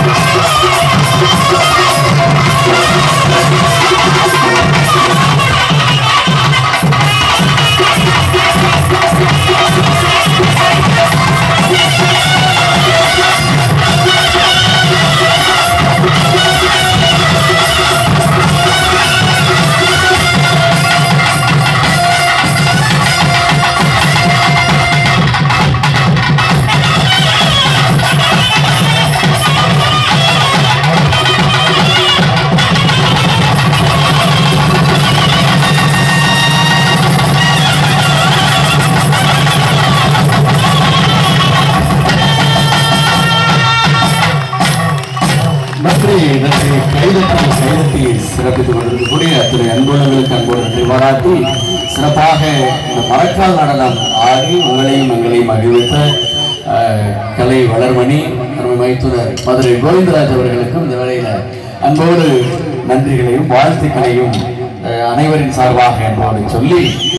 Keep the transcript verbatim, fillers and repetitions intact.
சிறப்பித்துக் கொண்டிருக்கக்கூடிய அத்தனை அன்புள்ளங்களுக்கு அன்போடு நன்றி பாராட்டி சிறப்பாக இந்த மரக்கால் நடனம் ஆடி உங்களையும் எங்களையும் மகிழ்வித்த கலை வளர்மணி மைத்துனர் மதுரை கோவிந்தராஜ் அவர்களுக்கும் இந்த வேளையில அன்போடு நன்றிகளையும் வாழ்த்துக்களையும் அனைவரின் சார்பாக அன்போடு சொல்லி